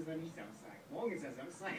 war nicht Samstag. Morgen ist ja Samstag.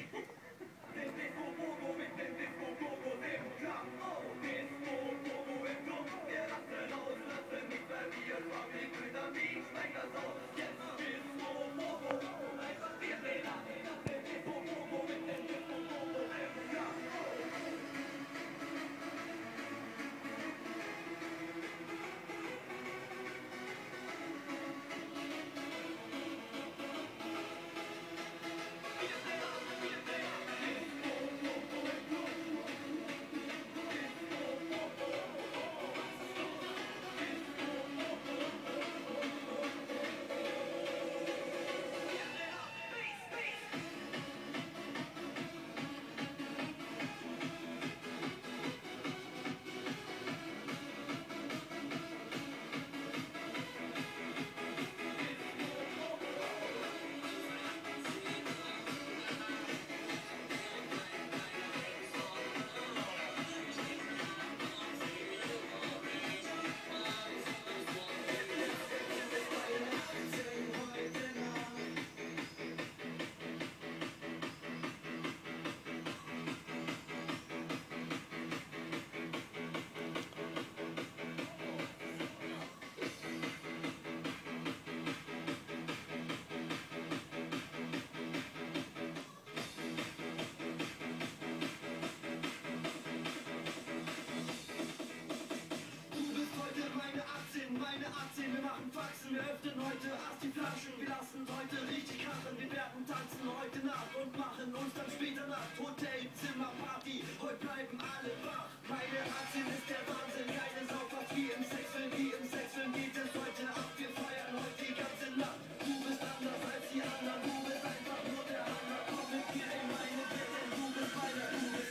Wir machen Faxen, wir öffnen heute erst die Flaschen. Wir lassen heute richtig krachen, wir werden tanzen heute Nacht und machen uns dann später Nacht. Hotel, Zimmer, Party, heute bleiben alle wach. Meine Aktien ist der Wahnsinn, keine Sau fast wie im Sexfilm geht es heute ab. Wir feiern heute die ganze Nacht. Du bist anders als die anderen, du bist einfach nur der Hammer. Komm mit mir in meine Welt, denn du bist meine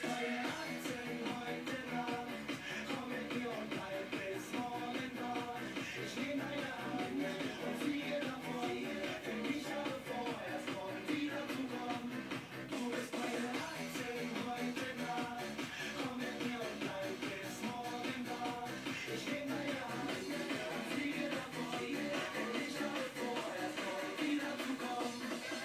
Aktien heute Nacht. Komm mit mir und bleib bis morgen wach. Ich nehme deine Hand und fliege davon, denn ich habe vor, erst morgen wieder zu kommen. Du bist meine Aktien heute Nacht. Komm mit mir und bleib bis morgen wach. Ich nehme deine Hand und fliege davon, denn ich habe vor, erst morgen wieder zu kommen.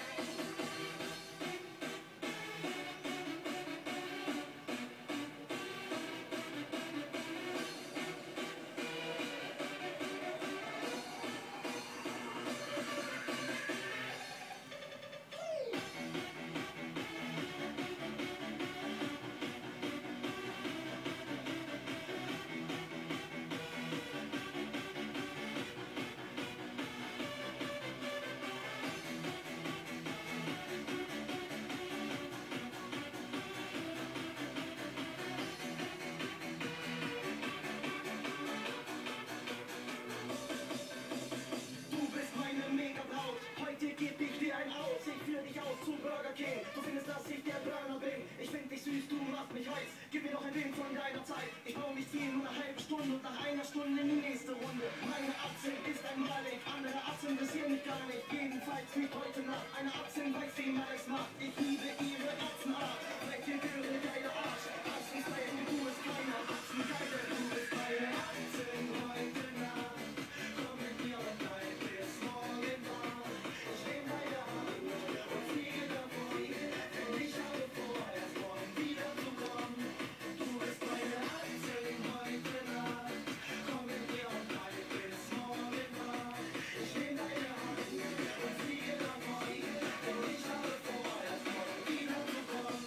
Du bist meine Mega-Braut, heute geb ich dir ein Aus. Ich führ dich aus zum Burger King, du findest, dass ich der Burner bin. Ich find dich süß, du machst mich heiß, gib mir noch ein wenig von deiner Zeit. Ich brauch nicht ziehen, nur eine halbe Stunde und nach einer Stunde in die nächste Runde. Meine Aktien ist ein Malik, andere Aktien interessieren mich gar nicht. Jedenfalls nicht heute Nacht, eine Aktien weiß, wie man es macht. Ich liebe ihre Aktienart, vielleicht ihr Göre, geiler Arsch. Aktienstyle, du bist keiner, Aktiengeile, du bist meine Aktien heute Nacht. Komm mit mir und bleib bis morgen wach. Ich nehm deine Hand und fliege davon, denn ich habe vor, erst morgen wieder zu kommen. Du bist meine Aktien heute Nacht. Komm mit mir und bleib bis morgen wach. Ich nehm deine Hand und fliege davon, denn ich habe vor, erst morgen wieder zu kommen.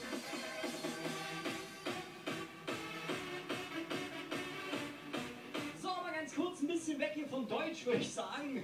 So, aber ganz kurz ein bisschen weg hier vom Deutsch, würde ich sagen.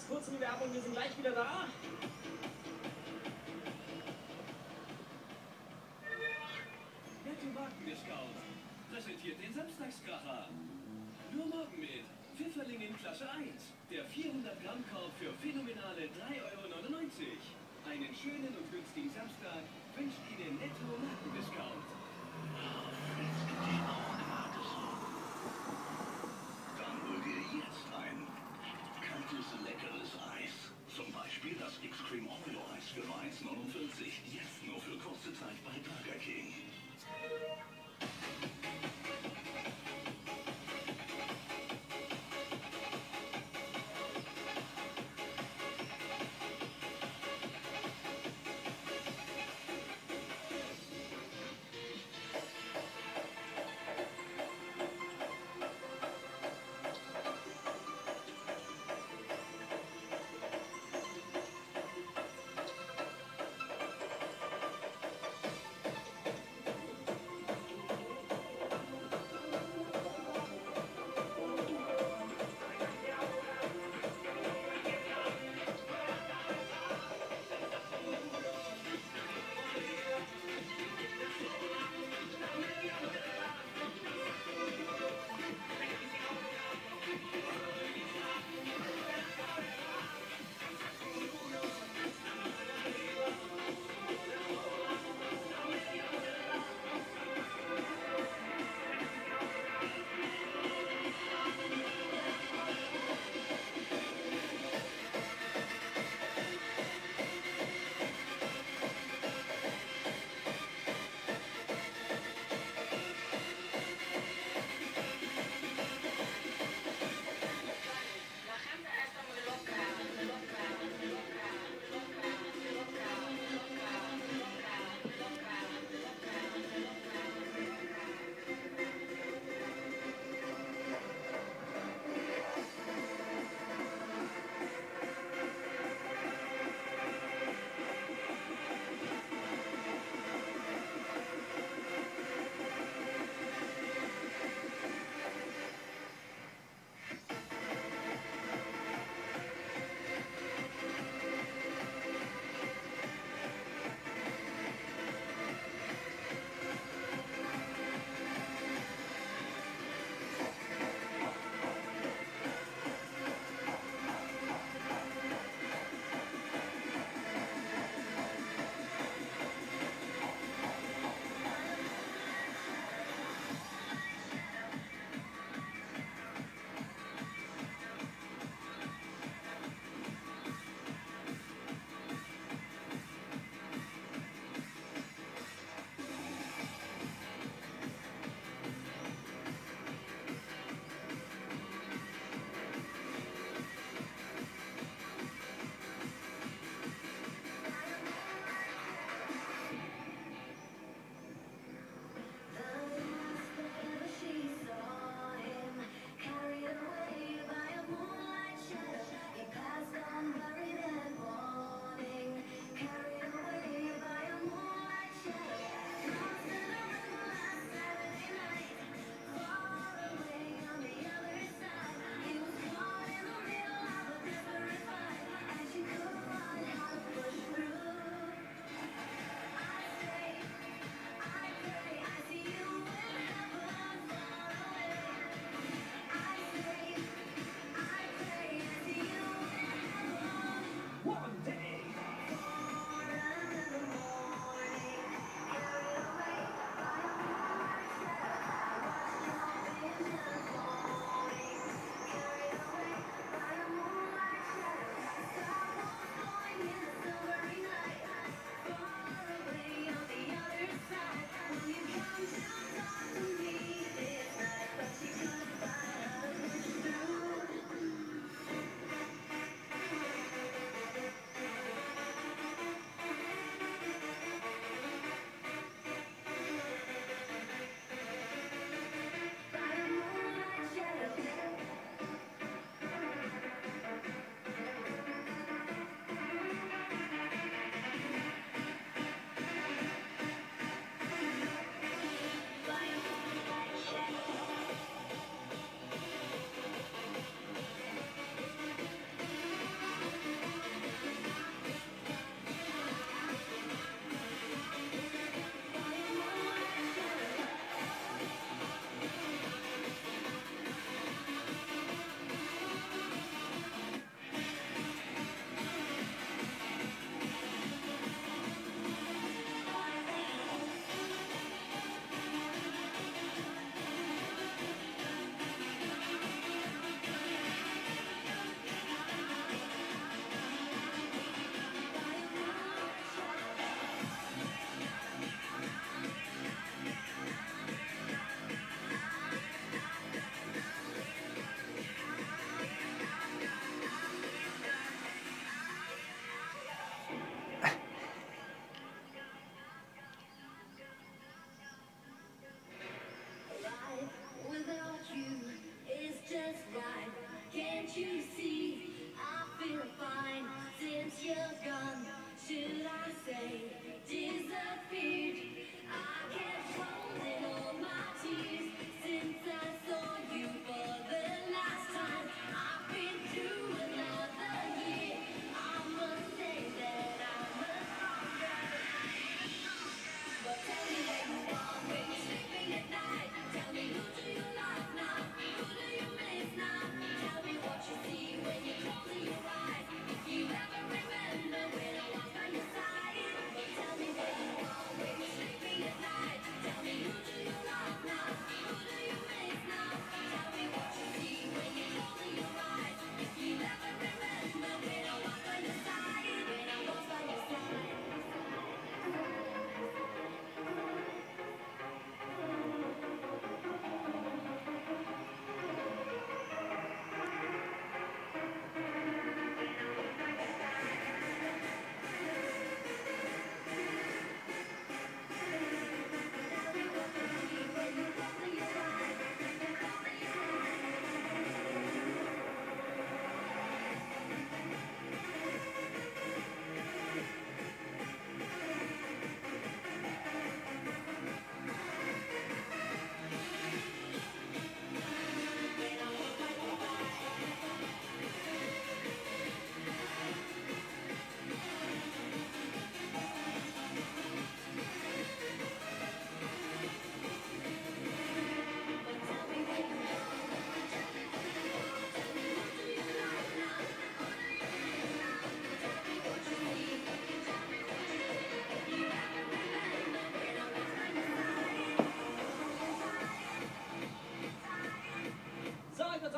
kurz in die Werbung, wir sind gleich wieder da. Netto-Marken-Discount präsentiert den Samstagskracher. Nur morgen mit Pfifferlingen Klasse 1. Der 400-Gramm-Korb für phänomenale 3,99 €. Einen schönen und günstigen Samstag wünscht Ihnen Netto-Marken-Discount. Dann hol dir jetzt ein kaltes, leckeres Eis. Zum Beispiel das X-Cream Oreo Eis für nur 1,49 €. Jetzt nur für kurze Zeit bei Burger King.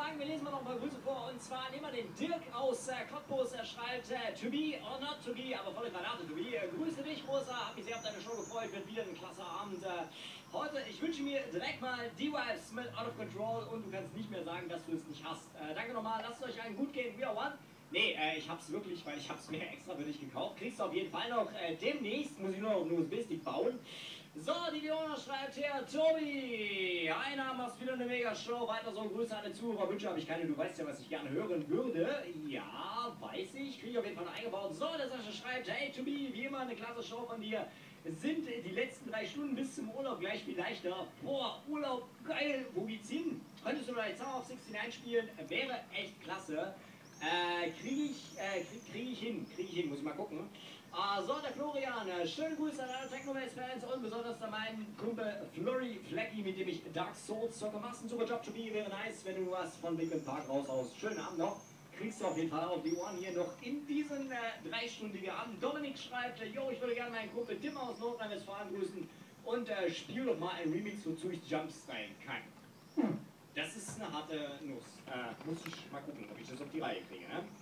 sagen, wir lesen mal noch ein paar Grüße vor. Und zwar nehmen wir den Dirk aus Cottbus. Er schreibt, to be or not to be, aber volle Granate to be. Grüße dich, Rosa. Hab mich sehr auf deine Show gefreut. Wird wieder ein klasse Abend. Heute, ich wünsche mir direkt mal D-Vibes mit Out of Control und du kannst nicht mehr sagen, dass du es nicht hast. Danke nochmal. Lasst euch einen gut gehen. We are one. Nee, ich hab's wirklich, weil ich hab's mir extra für dich gekauft. Kriegst du auf jeden Fall noch demnächst. Muss ich nur noch ein Basic bauen. So, die Leona schreibt her, Tobi, einer machst wieder eine Mega-Show, weiter so, Grüße an die Zuhörer, Wünsche habe ich keine, du weißt ja, was ich gerne hören würde. Ja, weiß ich, kriege ich auf jeden Fall noch eingebaut. So, der Sascha schreibt, hey Tobi, wie immer eine klasse Show von dir. Sind die letzten 3 Stunden bis zum Urlaub gleich viel leichter? Boah, Urlaub, geil, wo geht's hin? Könntest du vielleicht Summer of 69 spielen? Wäre echt klasse. Krieg ich hin, muss ich mal gucken. So, der Florian, schönen Grüße an alle Technomates-Fans und besonders an meinen Kumpel Flurry Flecky, mit dem ich Dark Souls zocke. Machst einen super Job, Tobi, wäre nice, wenn du was von Big Park raushaust. Schönen Abend noch. Kriegst du auf jeden Fall auf die Ohren hier noch in diesen 3 Stunden, die wir haben. Dominik schreibt, yo, ich würde gerne meinen Kumpel Tim aus Nordrhein-Westfalen grüßen und spiel doch mal ein Remix, wozu ich Jumps rein kann. Das ist eine harte Nuss. Muss ich mal gucken, ob ich das auf die Reihe kriege, ne?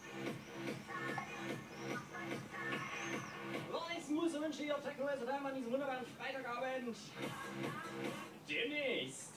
Nächsten Grüße wünsche ich auf Techno SFM an diesem wunderbaren Freitagabend. Demnächst.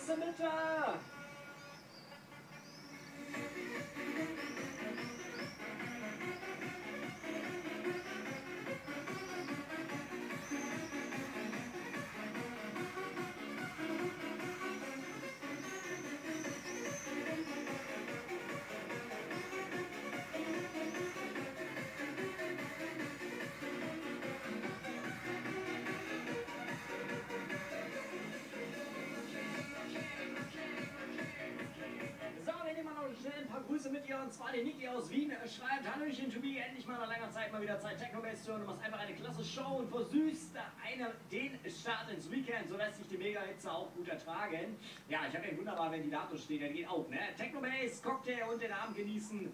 Klasse bitte! Schnell ein paar Grüße mit ihr, und zwar die Niki aus Wien schreibt: Hallöchen Tobi, endlich mal nach langer Zeit mal wieder Zeit Techno-Bass zu hören. Du machst einfach eine klasse Show und versüßt den Start ins Weekend, so lässt sich die Mega-Hitze auch gut ertragen. Ja, ich habe ja einen wunderbaren Ventilator stehen, der geht auch, ne? Techno-Bass, Cocktail und den Abend genießen.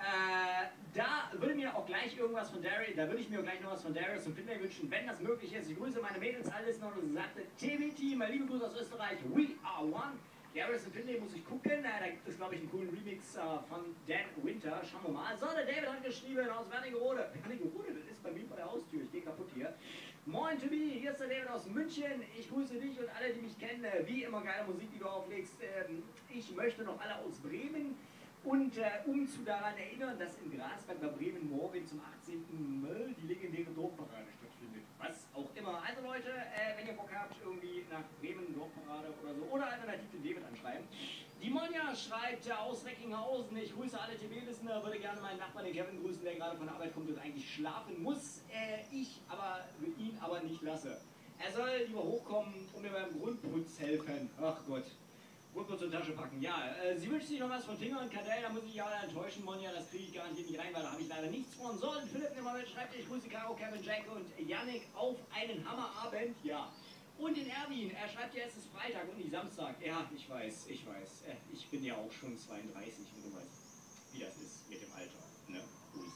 Da würde mir auch gleich irgendwas von Darius, da würde ich mir gleich noch was von Darius und Finlay wünschen, wenn das möglich ist. Ich grüße meine Mädels alles noch und sagte: TV-Team, liebe Grüße aus Österreich, we are one. Darius und Finlay muss ich gucken, da gibt es glaube ich einen coolen Remix von Dan Winter, schauen wir mal. So, der David hat geschrieben aus Wernigerode. Wernigerode, das ist bei mir vor der Haustür, ich gehe kaputt hier. Moin Tobi, hier ist der David aus München. Ich grüße dich und alle, die mich kennen. Wie immer geile Musik, die du auflegst. Ich möchte noch alle aus Bremen. Und um zu daran erinnern, dass in Grasberg bei Bremen morgen zum 18. Mai die legendäre Dorfparade stattfindet. Was auch immer. Also Leute, wenn ihr Bock habt, irgendwie nach Bremen, Dorfparade oder so, oder alternativ den David anschreiben. Die Monja schreibt aus Recklinghausen: Ich grüße alle TB-Listener, würde gerne meinen Nachbarn, den Kevin, grüßen, der gerade von der Arbeit kommt und eigentlich schlafen muss. Ich aber ihn aber nicht lasse. Er soll lieber hochkommen und mir beim Grundputz helfen. Ach Gott. Grundputz zur Tasche packen. Ja, sie wünscht sich noch was von Finger und Kadell, da muss ich ja enttäuschen, Monja, das kriege ich garantiert nicht rein, weil da habe ich leider nichts von. So, und Philipp Nimmerwelt schreibt: Ich grüße Caro, Kevin, Jack und Yannick auf einen Hammerabend. Ja. Und den Erwin, er schreibt ja, es ist Freitag und nicht Samstag. Ja, ich weiß. Ich bin ja auch schon 32 und du weißt, wie das ist mit dem Alter. Ne? Grüß.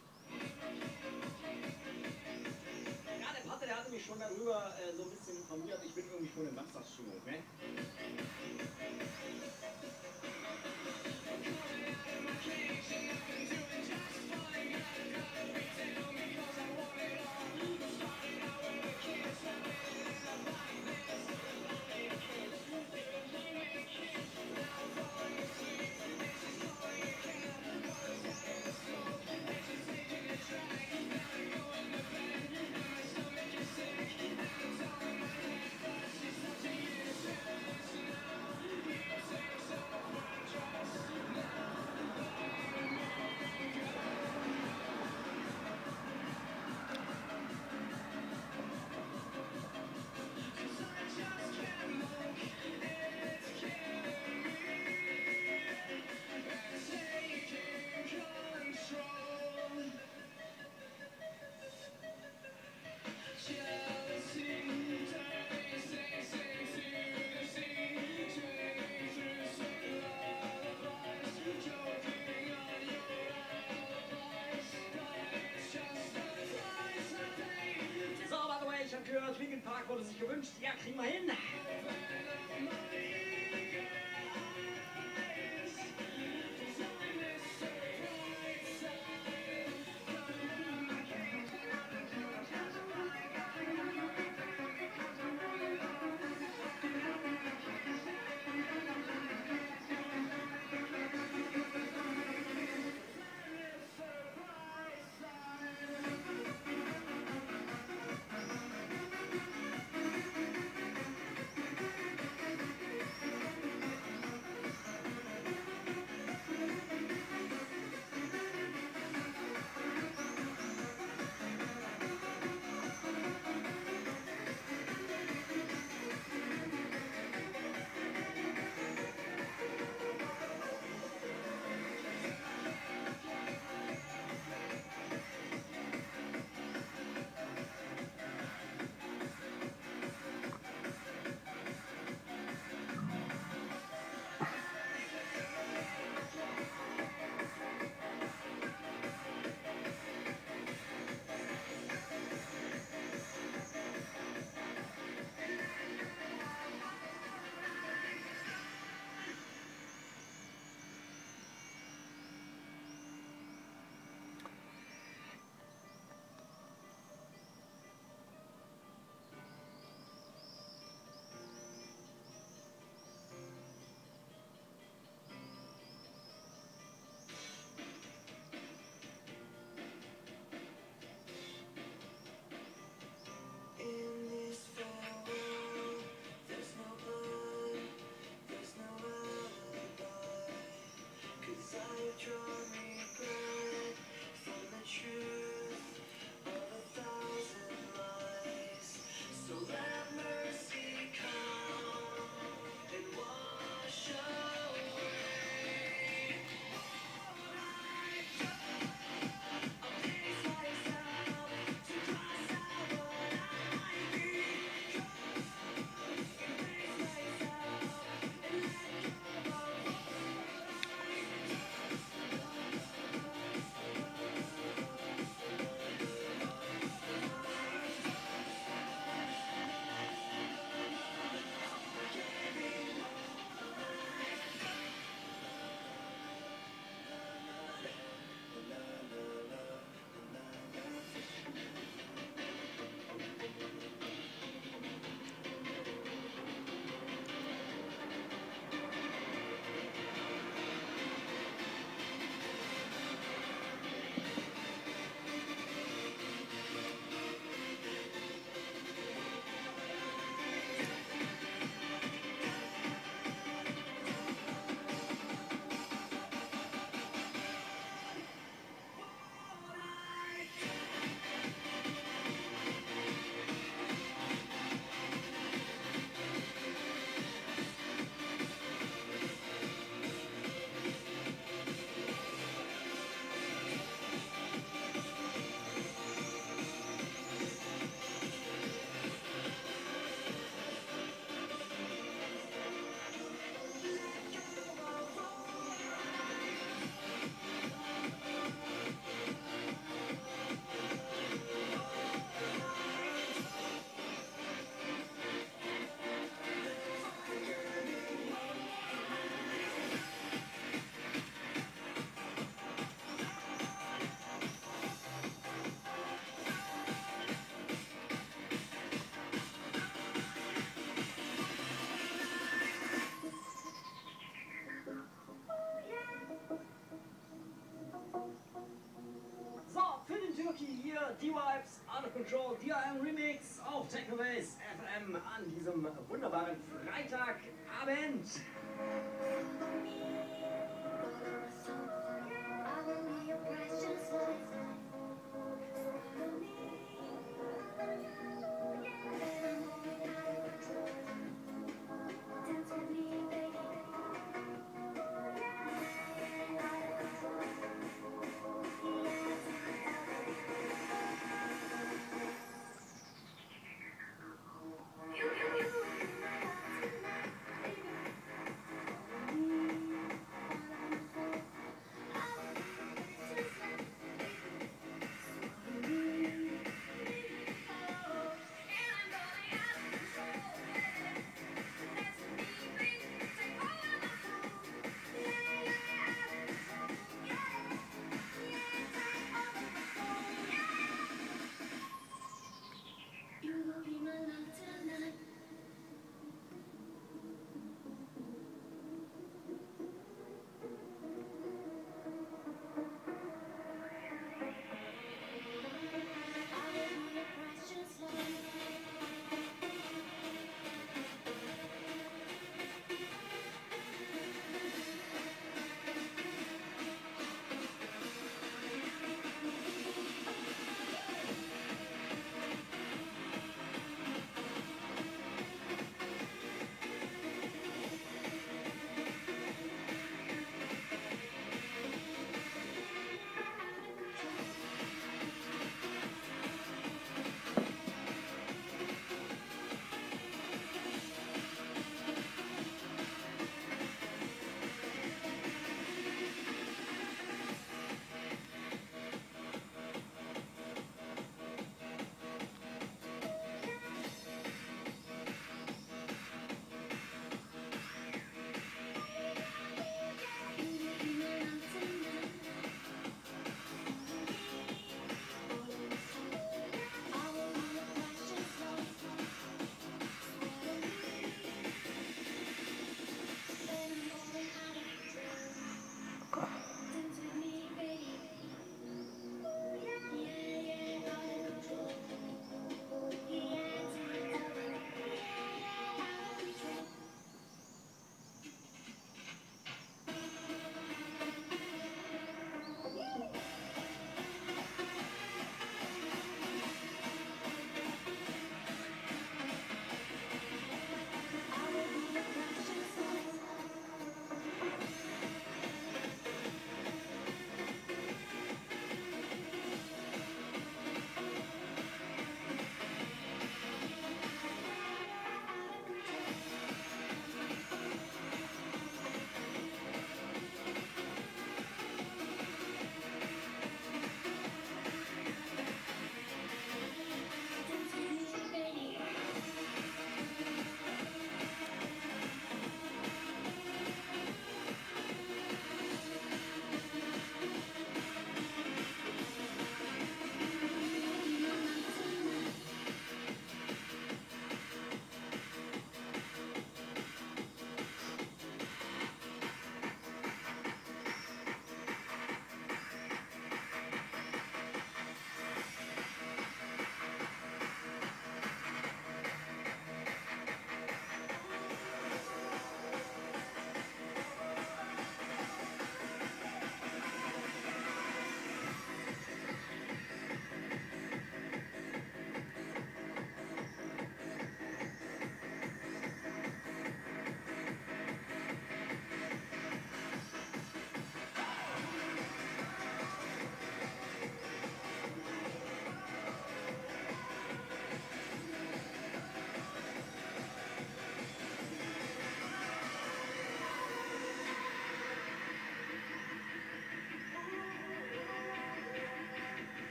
Ja, der Patte, der hatte mich schon darüber so ein bisschen informiert. Ich bin irgendwie schon in Samstagsstimmung, ne? Ich habe gehört, Linkin Park wurde sich gewünscht. Ja, kriegen wir hin. hier D-Vibes, Out of Control, DRM Remix auf Technobase FM an diesem wunderbaren Freitagabend.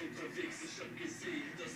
unterwegs, ich hab gesehen, dass